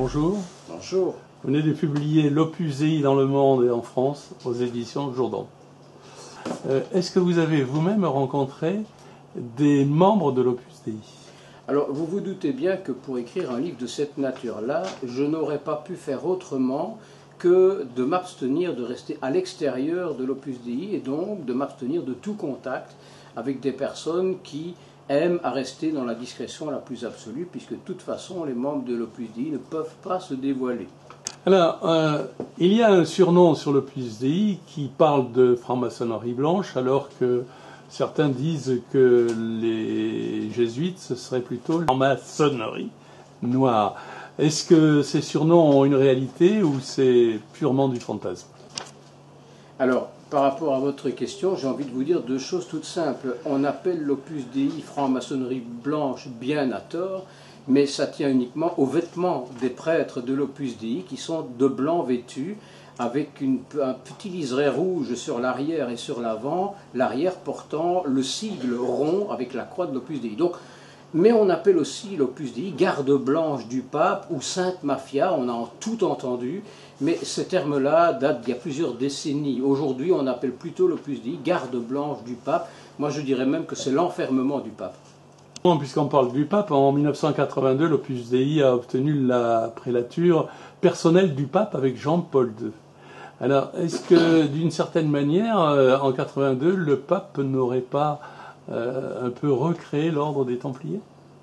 bonjour. Bonjour. Vous venez de publier l'Opus Dei dans le monde et en France aux éditions Jourdan. Est-ce que vous avez vous-même rencontré des membres de l'Opus Dei? Alors, vous vous doutez bien que pour écrire un livre de cette nature-là, je n'aurais pas pu faire autrement que de m'abstenir de rester à l'extérieur de l'Opus Dei et donc de m'abstenir de tout contact avec des personnes qui aiment à rester dans la discrétion la plus absolue, puisque de toute façon, les membres de l'Opus Dei ne peuvent pas se dévoiler. Alors, il y a un surnom sur l'Opus Dei qui parle de franc-maçonnerie blanche, alors que certains disent que les jésuites, ce serait plutôt la maçonnerie noire. Est-ce que ces surnoms ont une réalité ou c'est purement du fantasme? Alors, par rapport à votre question, j'ai envie de vous dire deux choses toutes simples. On appelle l'Opus Dei franc-maçonnerie blanche bien à tort, mais ça tient uniquement aux vêtements des prêtres de l'Opus Dei qui sont de blanc vêtus, avec un petit liseré rouge sur l'arrière et sur l'avant, l'arrière portant le sigle rond avec la croix de l'Opus Dei. Donc, mais on appelle aussi l'Opus Dei garde blanche du pape ou sainte mafia, on a tout entendu, mais ces termes-là datent d'il y a plusieurs décennies. Aujourd'hui, on appelle plutôt l'Opus Dei garde blanche du pape. Moi, je dirais même que c'est l'enfermement du pape. Puisqu'on parle du pape, en 1982, l'Opus Dei a obtenu la prélature personnelle du pape avec Jean-Paul II. Alors, est-ce que, d'une certaine manière, en 82, le pape n'aurait pas un peu recréé l'ordre des Templiers?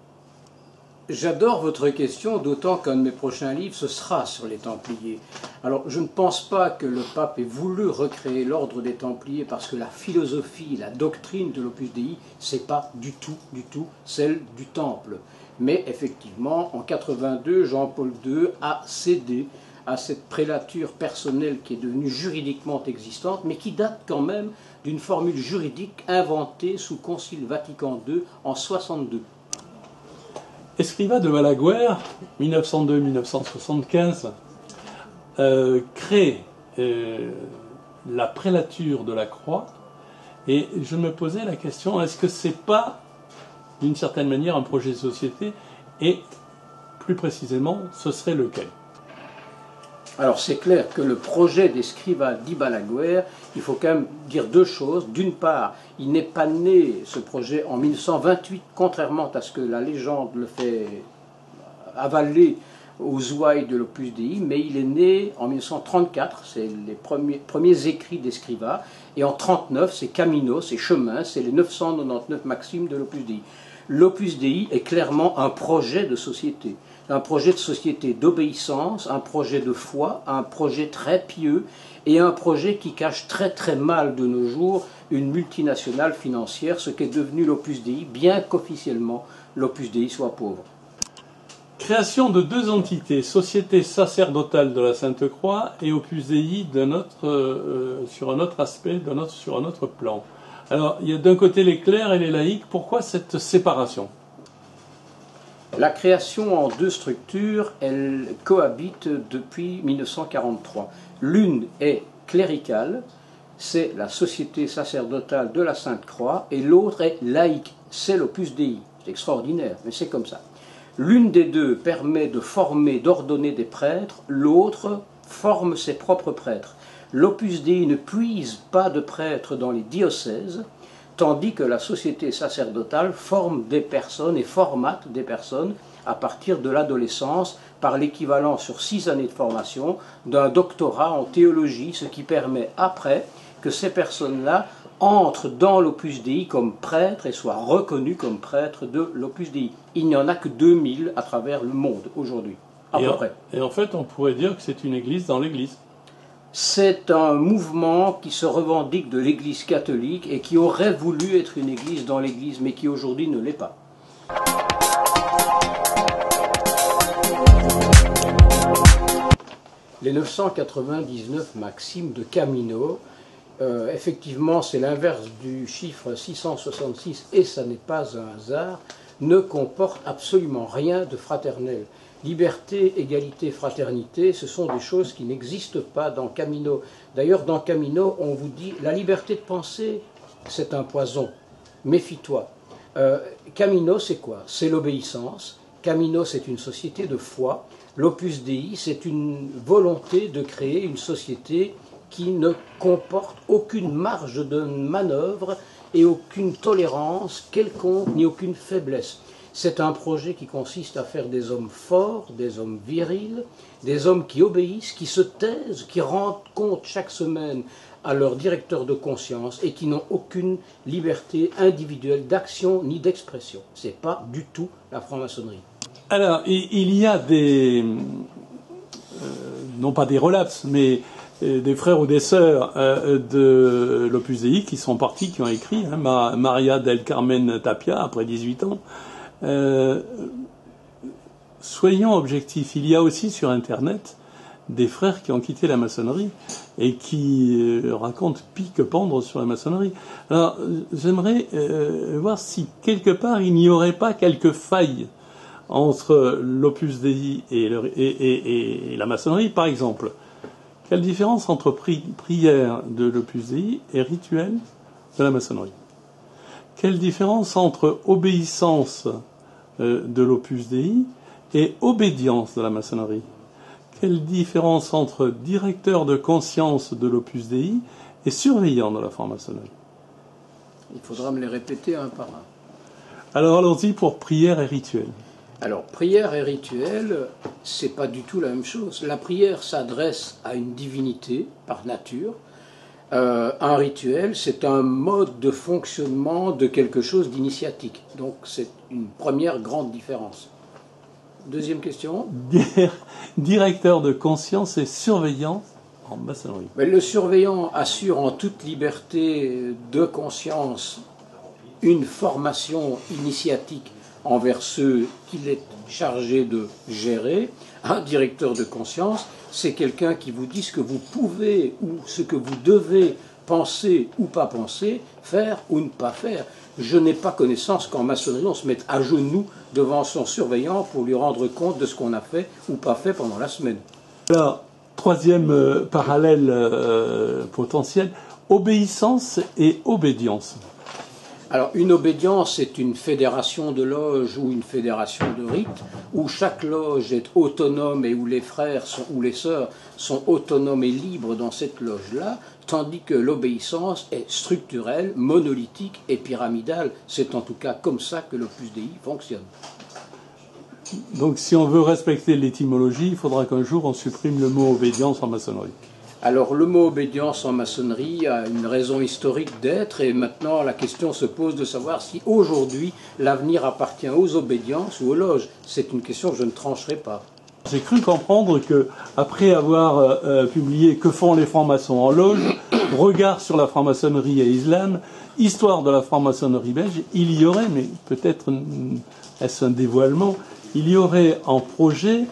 J'adore votre question, d'autant qu'un de mes prochains livres, ce sera sur les Templiers. Alors, je ne pense pas que le pape ait voulu recréer l'ordre des Templiers parce que la philosophie, la doctrine de l'Opus Dei, c'est pas du tout celle du Temple. Mais effectivement, en 82, Jean-Paul II a cédé à cette prélature personnelle qui est devenue juridiquement existante, mais qui date quand même d'une formule juridique inventée sous Concile Vatican II en 62. Escrivá de Balaguer, 1902-1975, crée la prélature de la Croix, et je me posais la question, est-ce que c'est pas, d'une certaine manière, un projet de société, et plus précisément, ce serait lequel? Alors c'est clair que le projet d'Escrivá di Balaguer, il faut quand même dire deux choses. D'une part, il n'est pas né, ce projet, en 1928, contrairement à ce que la légende le fait avaler aux ouailles de l'Opus Dei, mais il est né en 1934, c'est les premiers écrits d'Escrivá, et en 1939, c'est Camino, c'est Chemin, c'est les 999 maximes de l'Opus Dei. L'Opus Dei est clairement un projet de société d'obéissance, un projet de foi, un projet très pieux et un projet qui cache très très mal de nos jours une multinationale financière, ce qu'est devenu l'Opus Dei, bien qu'officiellement l'Opus Dei soit pauvre. Création de deux entités, Société sacerdotale de la Sainte-Croix et Opus Dei sur un autre aspect, sur un autre plan. Alors, il y a d'un côté les clercs et les laïcs, pourquoi cette séparation? La création en deux structures, elle cohabite depuis 1943. L'une est cléricale, c'est la Société sacerdotale de la Sainte-Croix, et l'autre est laïque, c'est l'Opus Dei. C'est extraordinaire, mais c'est comme ça. L'une des deux permet de former, d'ordonner des prêtres, l'autre forme ses propres prêtres. L'Opus Dei ne puise pas de prêtres dans les diocèses, tandis que la société sacerdotale forme des personnes et formate des personnes à partir de l'adolescence par l'équivalent sur 6 années de formation d'un doctorat en théologie, ce qui permet après que ces personnes-là entrent dans l'Opus Dei comme prêtres et soient reconnues comme prêtres de l'Opus Dei. Il n'y en a que 2000 à travers le monde aujourd'hui, à peu près. Et en fait, on pourrait dire que c'est une église dans l'église. C'est un mouvement qui se revendique de l'Église catholique et qui aurait voulu être une église dans l'Église, mais qui aujourd'hui ne l'est pas. Les 999 maximes de Camino, effectivement c'est l'inverse du chiffre 666 et ça n'est pas un hasard, ne comportent absolument rien de fraternel. Liberté, égalité, fraternité, ce sont des choses qui n'existent pas dans Camino. D'ailleurs, dans Camino, on vous dit la liberté de penser, c'est un poison. Méfie-toi. Camino, c'est quoi? C'est l'obéissance. Camino, c'est une société de foi. L'Opus Dei, c'est une volonté de créer une société qui ne comporte aucune marge de manœuvre et aucune tolérance quelconque, ni aucune faiblesse. C'est un projet qui consiste à faire des hommes forts, des hommes virils, des hommes qui obéissent, qui se taisent, qui rendent compte chaque semaine à leur directeur de conscience et qui n'ont aucune liberté individuelle d'action ni d'expression. Ce n'est pas du tout la franc-maçonnerie. Alors, il y a des, non pas des relapses, mais des frères ou des sœurs de l'Opus Dei qui sont partis, qui ont écrit, Maria del Carmen Tapia, après 18 ans. Soyons objectifs, il y a aussi sur Internet des frères qui ont quitté la maçonnerie et qui racontent pis que pendre sur la maçonnerie. Alors, j'aimerais voir si quelque part il n'y aurait pas quelques failles entre l'Opus Dei et la maçonnerie. Par exemple, quelle différence entre prière de l'Opus Dei et rituel de la maçonnerie? Quelle différence entre obéissance de l'Opus Dei et obédience de la maçonnerie? Quelle différence entre directeur de conscience de l'Opus Dei et surveillant de la franc-maçonnerie? Il faudra me les répéter un par un. Alors allons-y pour prière et rituel. Alors, prière et rituel, c'est pas du tout la même chose. La prière s'adresse à une divinité par nature. Un rituel, c'est un mode de fonctionnement de quelque chose d'initiatique. Donc, c'est une première grande différence. Deuxième question. Directeur de conscience et surveillant en maçonnerie. Mais le surveillant assure en toute liberté de conscience une formation initiatique envers ceux qu'il est chargé de gérer. Un directeur de conscience, c'est quelqu'un qui vous dit ce que vous pouvez ou ce que vous devez penser ou pas penser, faire ou ne pas faire. Je n'ai pas connaissance qu'en maçonnerie on se mette à genoux devant son surveillant pour lui rendre compte de ce qu'on a fait ou pas fait pendant la semaine. Alors, troisième parallèle potentiel, obéissance et obédience. Alors, une obédience, c'est une fédération de loges ou une fédération de rites, où chaque loge est autonome et où les frères ou les sœurs sont autonomes et libres dans cette loge-là, tandis que l'obéissance est structurelle, monolithique et pyramidale. C'est en tout cas comme ça que l'Opus Dei fonctionne. Donc, si on veut respecter l'étymologie, il faudra qu'un jour on supprime le mot obédience en maçonnerie. Alors, le mot obédience en maçonnerie a une raison historique d'être, et maintenant la question se pose de savoir si aujourd'hui l'avenir appartient aux obédiences ou aux loges. C'est une question que je ne trancherai pas. J'ai cru comprendre que, après avoir publié Que font les francs-maçons en loge, regard sur la franc-maçonnerie et l'islam, histoire de la franc-maçonnerie belge, il y aurait, mais peut-être est-ce un dévoilement, il y aurait en projet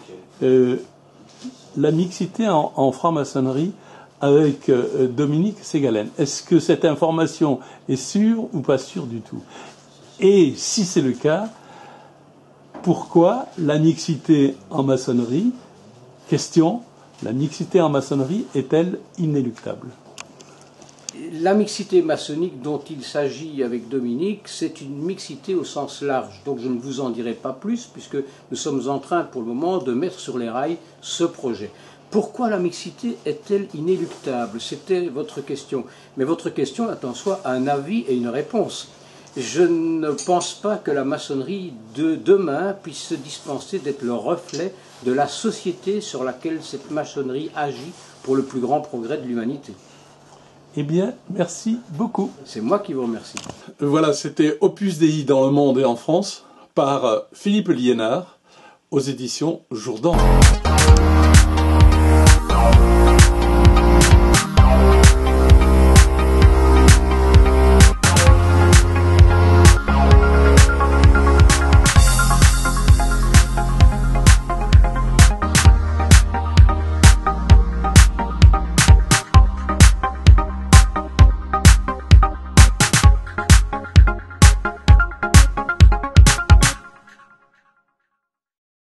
la mixité en franc-maçonnerie avec Dominique Ségalen. Est-ce que cette information est sûre ou pas sûre du tout? Et si c'est le cas, pourquoi la mixité en maçonnerie? Question, la mixité en maçonnerie est-elle inéluctable? La mixité maçonnique dont il s'agit avec Dominique, c'est une mixité au sens large. Donc je ne vous en dirai pas plus, puisque nous sommes en train pour le moment de mettre sur les rails ce projet. Pourquoi la mixité est-elle inéluctable? C'était votre question. Mais votre question a en soi un avis et une réponse. Je ne pense pas que la maçonnerie de demain puisse se dispenser d'être le reflet de la société sur laquelle cette maçonnerie agit pour le plus grand progrès de l'humanité. Eh bien, merci beaucoup. C'est moi qui vous remercie. Voilà, c'était Opus Dei dans le monde et en France par Philippe Liénard aux éditions Jourdan.